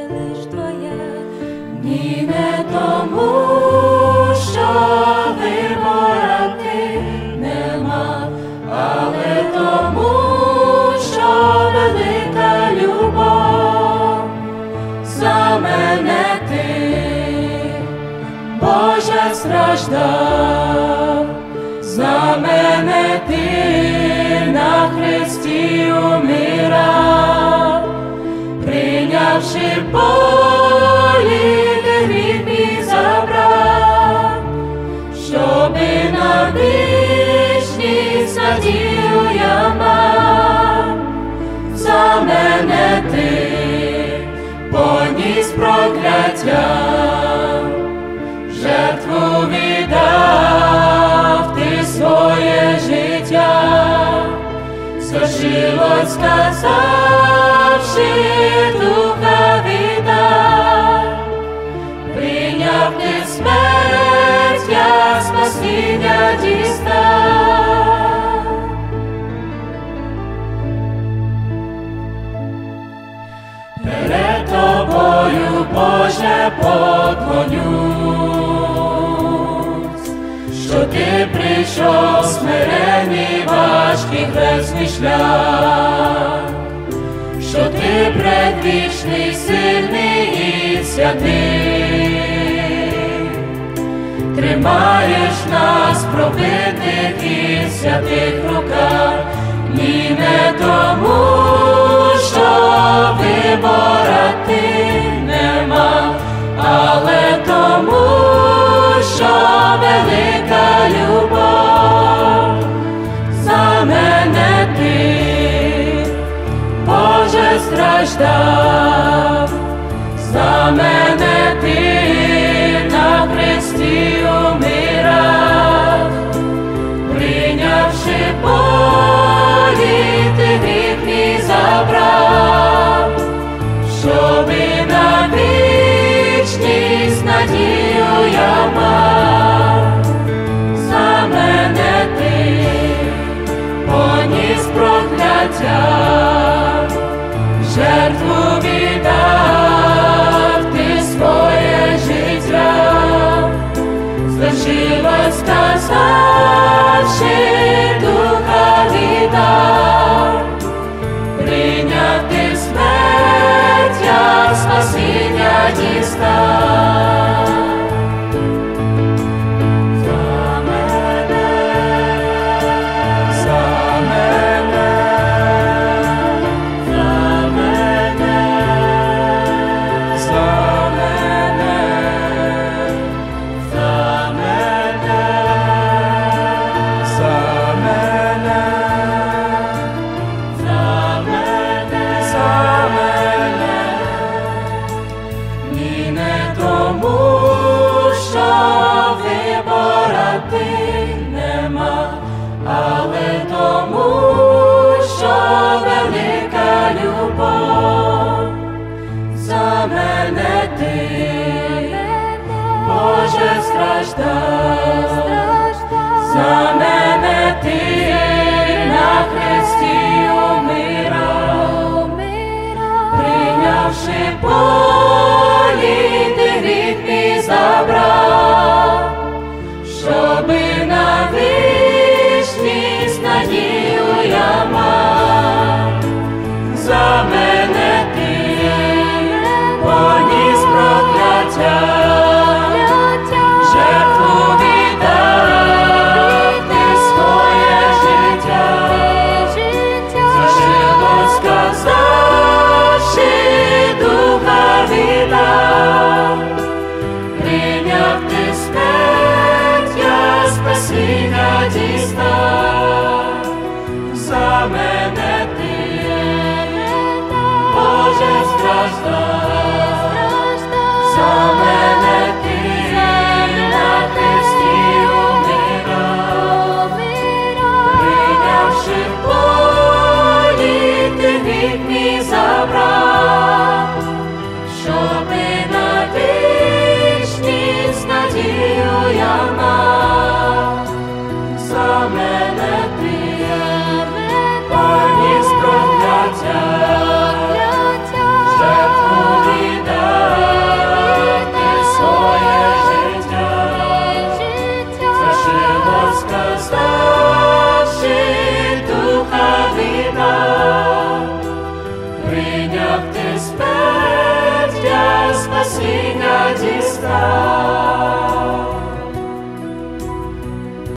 лиш твоя. Ні, не тому, що виборати нема, але тому, що велика любов за мене ти, Боже, страждав, за мене ти на хресті умирав, прийнявши болі, ти гріх мій забрав, щоби на вічність надію я мав. За мене ти поніс прокляття, жертву віддав ти своє життя, зожилось, сказавши, духа віддав, прийняв ти смерть, я спасіння дістав. Перед тобою, Боже, поклонюсь, що ти прийшов смирений важкий хресний шлях, що ти предвічний, сильний і святий, тримаєш нас пробитих і святих руках. Ні, не тому, що виборати нема, але тому, що велика любов за мене ти, Боже, страждав, за мене ти на хресті умирав, прийнявши болі, ти гріх мій забрав, щоби на вічність надію я мав. За мене ти поніс прокляття, жертву віддав ти своє життя, звершилось, сказавши, духа віддав, прийняв ти смерть, я спасіння дістав. За мене, за мене, за мене, за мене, за мене, за мене, за мене, за мене. Ні, не тому, що виборати нема, але тому, що велика любов за мене ти, Боже, страждав, за мене ти на хресті умирав, прийнявши болі, ти гріх мій забрав, щоби на вічність надію я мав. За мене ти поніс прокляття, жертву віддав ти своє життя, зажилось, сказавши, духа спасіння дістав.